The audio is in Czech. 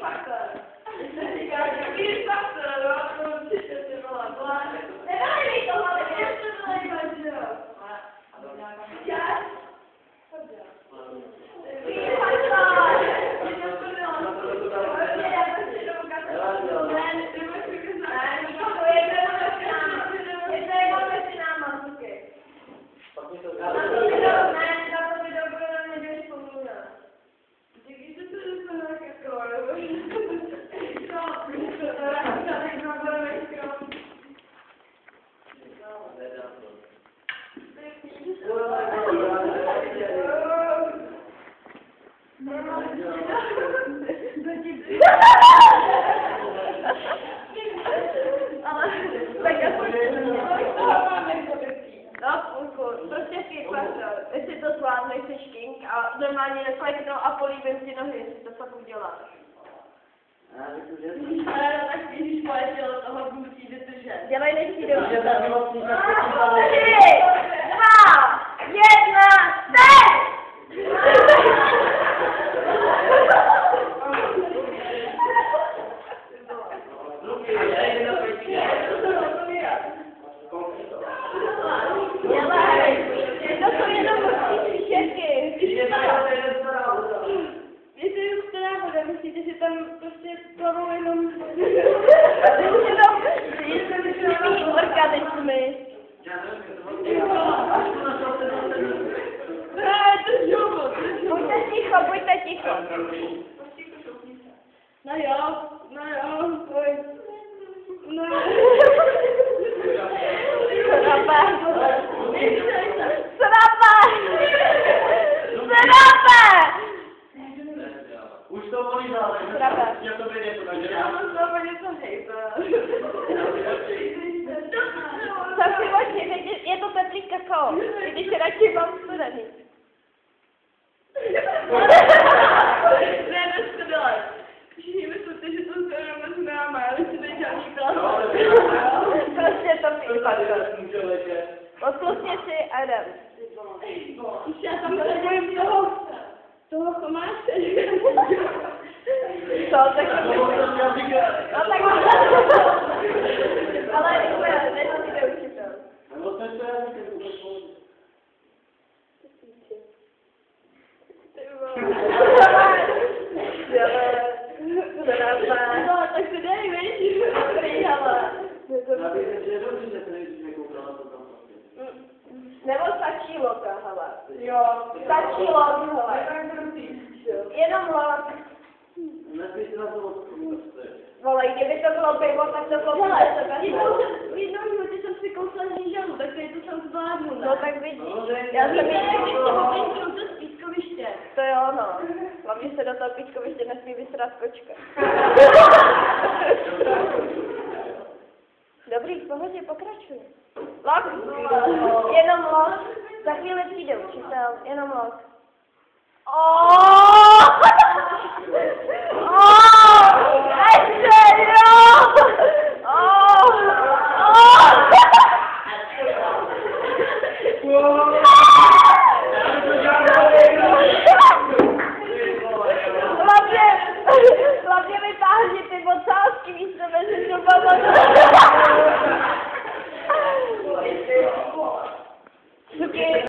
faktor. Jaký faktor, no, to určitě ty vole. Nedaj mi to, ale ještě to nejde, že jo. Já? Prostě jestli to zvládneš, jsi king a normálně nekleknou a políbím ti nohy, jestli to fakt uděláš. Tak když poletěl, toho musí vydržet. Dělej nechci do 3, 2, 1, teď! Myslíte, že tam prostě plavou jenom... Buďte ticho. No jo, pojď. No. Už to bolí zále, já to bude něco, takže já mám znovu něco hejba. Co si oči, je to teplý kakao, i když je radši mám studený. Ne, neskudele. Všichni myslíte, že to se jenom známe, ale si to žádný klas. Prostě to pípatko. Odpustně si a jdem. Už já tam nebojím toho chomáče. Co, tak no tak ale rychle, než si jde učitel. No, tak se dej, víš? Nebo stačí loka, hele. Jo. Stačí lok, hele. Jenom lok. Vole, kdyby to bylo pivo, tak to bylo hele, jednou minutě jsem si kousla žížalu, tak to jsem zvládnu. No tak vidíš. Já jsem to pískoviště. To jo, no. Hlavně se do toho pískoviště nesmí vysrat kočka. Dobrý, v pohodě, pokračuj. Lok? Jenom lok. Za chvíli přijde učitel, jenom lok. Oh!